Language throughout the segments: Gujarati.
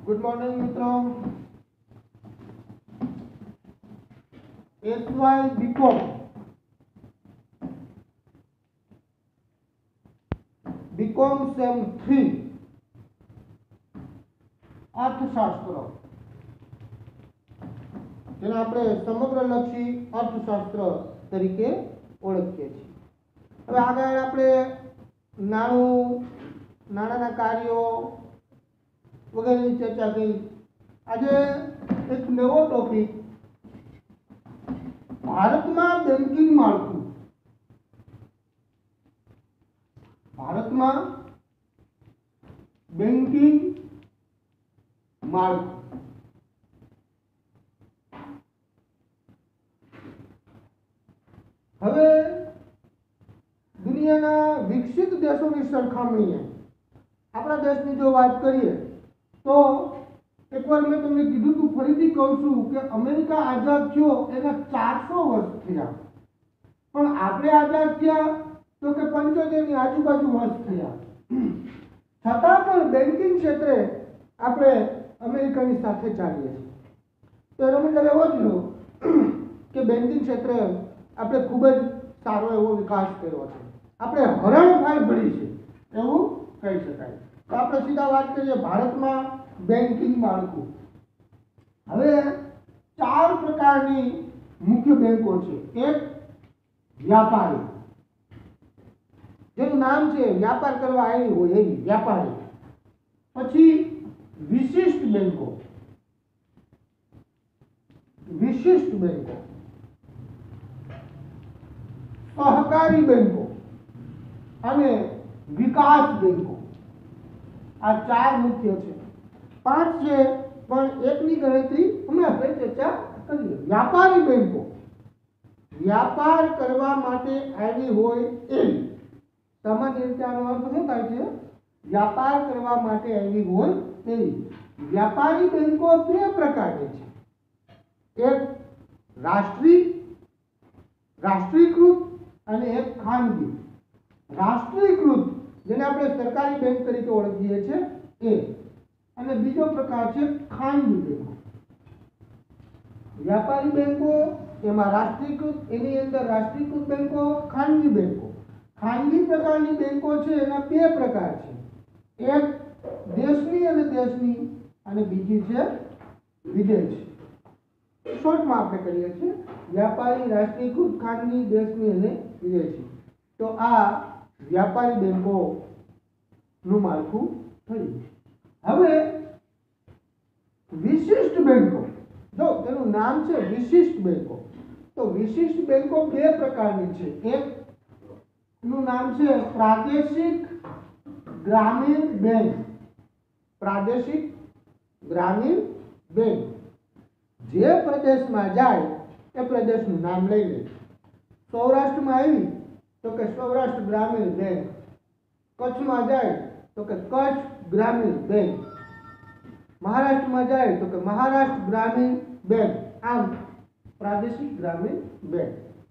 गुड मॉर्निंग मित्रों। SY बीकॉम सेम 3 अर्थशास्त्र જેને આપણે સમગ્રલક્ષી અર્થશાસ્ત્ર તરીકે ઓળખીએ છીએ। હવે આગળ આપણે નાણાના કાર્યો વગેરેની ચર્ચા કરી। આજે એક નવો ટોપિક ભારતમાં બેન્કિંગ માળખું। ભારતમાં બેન્કિંગ માળખું હવે દુનિયાના વિકસિત દેશોની સરખામણીએ આપણા દેશની જો વાત કરીએ તો એકવાર મેં તમને કીધું તું, ફરીથી કહું છું કે અમેરિકા આઝાદ થયો એના 400 વર્ષ થયા, પણ આપણે આઝાદ થયા તો કે 75 ની આજુબાજુ વર્ષ થયા। છતાં પણ બેન્કિંગ ક્ષેત્રે આપણે અમેરિકાની સાથે ચાલીએ છીએ। તો એનો મતલબ એવો જ લો કે બેન્કિંગ ક્ષેત્રે આપણે ખૂબ જ સારો એવો વિકાસ કર્યો છે, આપણે હરણફાળ ભળી છે એવું કહી શકાય। તો આપણે સીધા વાત કરીએ ભારતમાં બેન્કિંગ માળખું। હવે 4 પ્રકારની મુખ્ય બેંકો છે। એક વ્યાપારી, જેનું નામ છે વ્યાપાર કરવા આવી હોય એવી વ્યાપારી। પછી વિશિષ્ટ બેંકો, सहकारी बैंकों અને વિકાસ બેંકો। આ 4 મુખ્ય છે। 5 છે પણ એકની ગણતરી અમે આપણે ચર્ચા કરીએ। વ્યાપારી બેંકો વ્યાપાર કરવા માટે આવી હોય એવી। સામાન્ય રીતે આનો અર્થ શું થાય છે? વ્યાપાર કરવા માટે આવી હોય એવી। વ્યાપારી બેંકો 2 પ્રકારની છે। એક રાષ્ટ્રીયકૃત અને એક ખાનગી। રાષ્ટ્રીયકૃત જેને આપણે સરકારી બેંક તરીકે ઓળખીએ છીએ એ, અને બીજો પ્રકાર છે ખાનગી બેંકો। વ્યાપારી બેંકો એમાં રાષ્ટ્રીયકૃત, એની અંદર રાષ્ટ્રીયકૃત બેંકો, ખાનગી બેંકો। ખાનગી પ્રકારની બેંકો છે એના 2 પ્રકાર છે। એક દેશની અને બીજી છે વિદેશી। શોર્ટમાં આપણે કહીએ છીએ વ્યાપારી, રાષ્ટ્રીયકૃત, ખાનગી, દેશની અને વિદેશી। તો આ વ્યાપારી બેંકોનું માળખું થયું। હવે વિશિષ્ટ બેંકો, જો તેનું નામ છે વિશિષ્ટ બેંકો, તો વિશિષ્ટ બેંકો 2 પ્રકારની છે। એક નું નામ છે પ્રાદેશિક ગ્રામીણ બેંક। પ્રાદેશિક ગ્રામીણ બેંક જે પ્રદેશમાં જાય એ પ્રદેશનું નામ લઈ લે। સૌરાષ્ટ્રમાં આવી તો કે સૌરાષ્ટ્ર ગ્રામીણ બેંક, કચ્છમાં જાય તો કે કચ્છ ગ્રામીણ બેંક, મહારાષ્ટ્રમાં જાય તો કે મહારાષ્ટ્ર ગ્રામીણ બેંક। આમ પ્રાદેશિક ગ્રામીણ બેંક।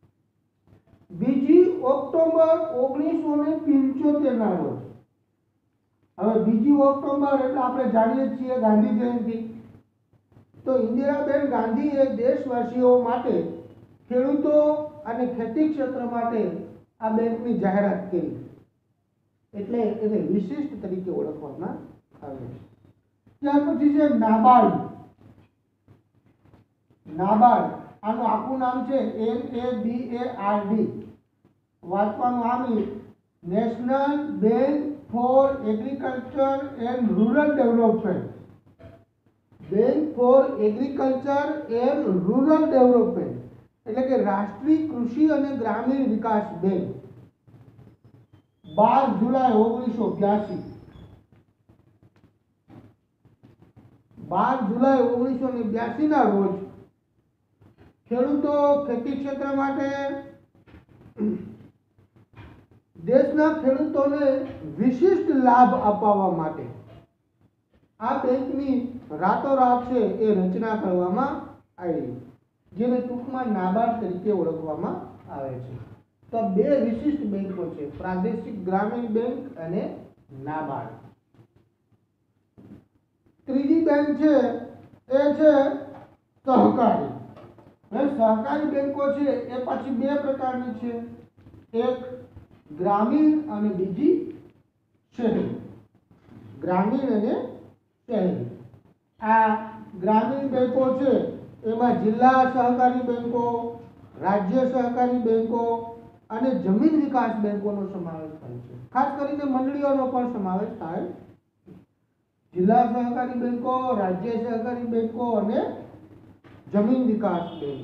2 ઓક્ટોબર 1975 ના રોજ, હવે 2 ઓક્ટોબર એટલે આપણે જાણીએ છીએ ગાંધી જયંતિ, તો ઇન્દિરાબેન ગાંધીએ દેશવાસીઓ માટે, ખેડૂતો અને ખેતી ક્ષેત્ર માટે આ બેંકની જાહેરાત કરી, એટલે એને વિશિષ્ટ તરીકે ઓળખવામાં આવે છે। ત્યાર પછી છે નાબાર્ડ। નાબાર્ડ આનું આખું નામ છે NABARD, વાંચવાનું આવી national bank for agriculture and rural development. Bank for agriculture and rural development એટલે કે રાષ્ટ્રીય કૃષિ અને ગ્રામીણ વિકાસ બેંક। 12 જુલાઈ 1982, 12 જુલાઈ 1982 ના રોજ ખેડૂતો, ખેતી ક્ષેત્ર માટે, દેશના ખેડૂતોને વિશિષ્ટ લાભ અપાવવા માટે આ બેંકની રાતોરાત છે એ રચના કરવામાં આવી, જેને ટૂંકમાં નાબાર્ડ તરીકે ઓળખવામાં આવે છે। તો 2 વિશિષ્ટ બેંકો છે, પ્રાદેશિક ગ્રામીણ બેંક અને નાબાર્ડ। ત્રીજી બેંક છે એ છે સહકારી. હવે સહકારી બેંકો છે એ પાછી બે પ્રકારની છે, એક ગ્રામીણ અને બીજી શહેરી. ગ્રામીણ અને શહેરી. આ ગ્રામીણ બેંકો છે એમાં જિલ્લા સહકારી બેંકો, રાજ્ય સહકારી બેંકો અને જમીન વિકાસ બેંકોનો સમાવેશ થાય છે. ખાસ કરીને મંડળીઓનો પણ સમાવેશ થાય. જિલ્લા સહકારી બેંકો, રાજ્ય સહકારી બેંકો અને જમીન વિકાસ બેંક.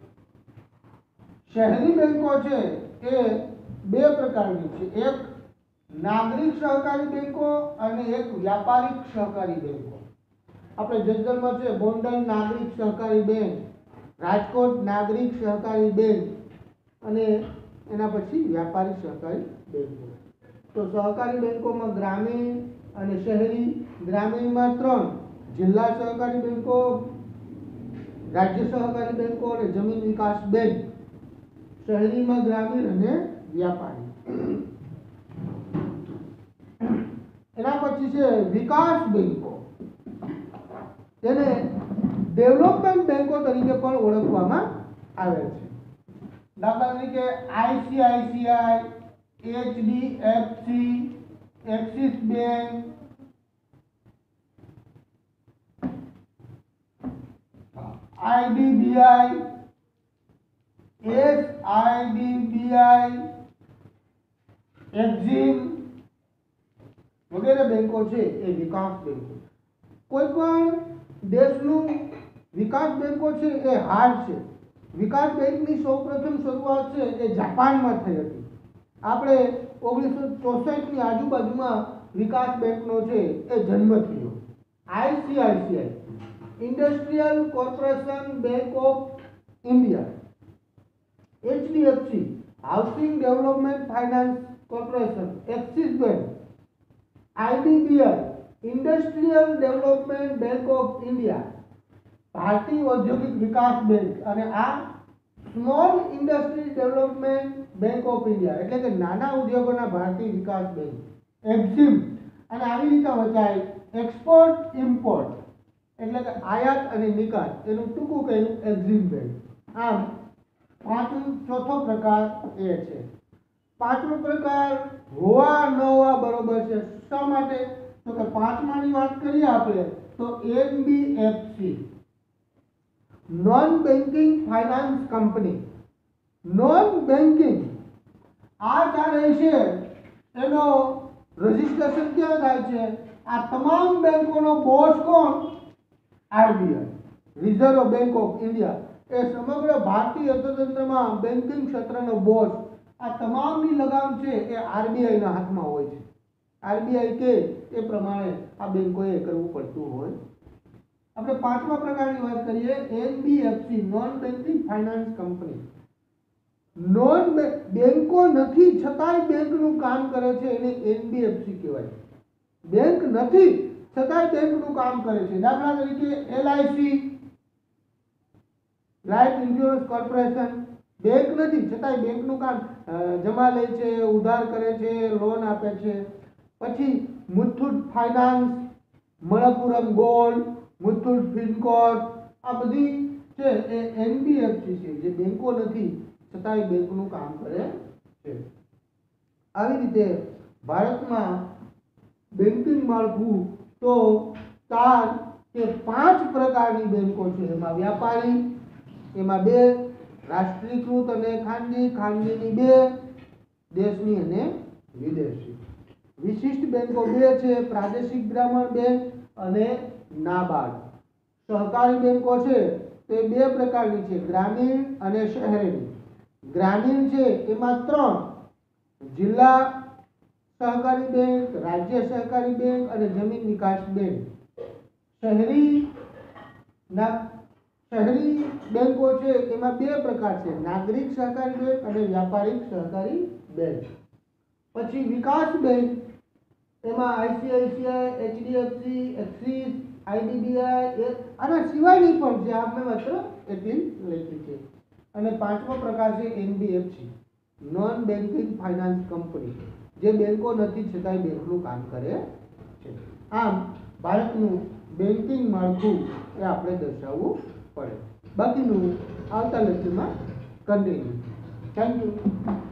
શહેરી બેંકો છે એ બે પ્રકારની છે, એક નાગરિક સહકારી બેંકો અને એક વ્યાપારિક સહકારી બેંકો. આપણે જનરલમાં છે ગોંડલ નાગરિક સહકારી બેંક, રાજકોટ નાગરિક સહકારી બેંક અને એના પછી વ્યાપારિક સહકારી બેંકો. તો સહકારી બેંકોમાં ગ્રામીણ અને શહેરી. ગ્રામીણમાં 3, જિલ્લા સહકારી બેંકો, રાજ્ય સહકારી બેંકો અને જમીન વિકાસ બેંક. શહેરીમાં ગ્રામીણ અને વ્યાપારી. એના પછી છે વિકાસ બેંકો, જેને ડેવલપમેન્ટ બેંકો તરીકે પણ ઓળખવામાં આવે છે. દાખલા તરીકે ICICI, HDFC, Axis bank, IDBI, SIDBI, Exim વગેરે બેંકો છે એ વિકાસ બેંકો. કોઈ પણ દેશનું વિકાસ બેંકો છે એ હાર છે. વિકાસ બેંકની સૌપ્રથમ શરૂઆત છે એ જાપાનમાં થઈ હતી. આપણે 1964 ની આજુબાજુમાં વિકાસ બેંકનો છે એ જન્મ થયો. ICICI, industrial corporation bank of India, HDFC, housing development finance corporation, Axis bank, IDBI, industrial development bank of India, ભારતીય ઔદ્યોગિક વિકાસ બેંક અને આ small industry development bank of India એટલે કે નાના ઉદ્યોગોના ભારતીય વિકાસ બેંક, એક્ઝિમ. અને આવી રીતે વચાય એક્સપોર્ટ ઇમ્પોર્ટ એટલે કે આયાત અને નિકાસ, એનું ટૂંકું કહેલું એક્ઝિમ બેંક. આમ ચોથો પ્રકાર એ છે. પાંચમો પ્રકાર હોવા ન હોવા બરોબર છે. શા માટે? તો કે પાંચમાની વાત કરીએ આપણે તો NBFC, non banking finance company. Non banking આ ચારે છે એનો રજિસ્ટ્રેશન ક્યાં થાય છે? આ તમામ બેંકોનો બોસ કોણ? RBI, reserve bank of India. એ સમગ્ર ભારતીય અર્થતંત્રમાં બેન્કિંગ ક્ષેત્રનો બોસ. આ તમામની લગામ છે એ આરબીઆઈના હાથમાં હોય છે. આરબીઆઈ કે એ પ્રમાણે આ બેંકોએ કરવું પડતું હોય. આપણે પાંચમા પ્રકારની વાત કરીએ NBFC, non banking finance company. Non બેંકો નથી છતાંય બેંકનું કામ કરે છે એને એનબીએફસી કહેવાય. બેંક નથી છતાંય બેંકનું કામ કરે છે. દાખલા તરીકે LIC, life insurance corporation, bank નથી છતાંય બેંકનું કામ જમા લે છે, ઉધાર કરે છે, લોન આપે છે. પછી Muthoot finance, Manappuram gold, Muthoot Fincorp, આ બધી છે એ એનબીએફસી છે જે બેંકો નથી છતાંય બેંકનું કામ કરે છે. આવી રીતે ભારતમાં બેન્કિંગ માળખું તો 4 કે 5 પ્રકારની બેંકો છે. એમાં વ્યાપારી, એમાં 2 રાષ્ટ્રીયકૃત અને ખાનગી, ખાનગીની 2, દેશની અને વિદેશી. વિશિષ્ટ બેંકો 2 છે, પ્રાદેશિક ગ્રામીણ બેંક અને નાબાર્ડ. સહકારી બેંકો છે તે 2 પ્રકારની છે, ગ્રામીણ અને શહેરી. ગ્રામીણ છે એમાં 3, જિલ્લા સહકારી બેંક, રાજ્ય સહકારી બેંક અને જમીન વિકાસ બેંક. શહેરી બેંકો છે એમાં 2 પ્રકાર છે, નાગરિક સહકારી બેંક અને વ્યાપારિક સહકારી બેંક. પછી વિકાસ બેંક એમાં આઈસીઆઈસીઆઈ, એચડીએફસી, એક્સિસ, આઈડીબીઆઈ આના સિવાયની પણ છે, આપણે માત્ર એટલી લખી છે. અને પાંચમો પ્રકાર છે NBFC, non banking finance company, જે બેંકો નથી છતાંય બેંકનું કામ કરે છે. આમ ભારતનું બેન્કિંગ માળખું એ આપણે દર્શાવવું પડે. બાકીનું આવતા લેક્ચરમાં કન્ટિન્યુ. Thank you.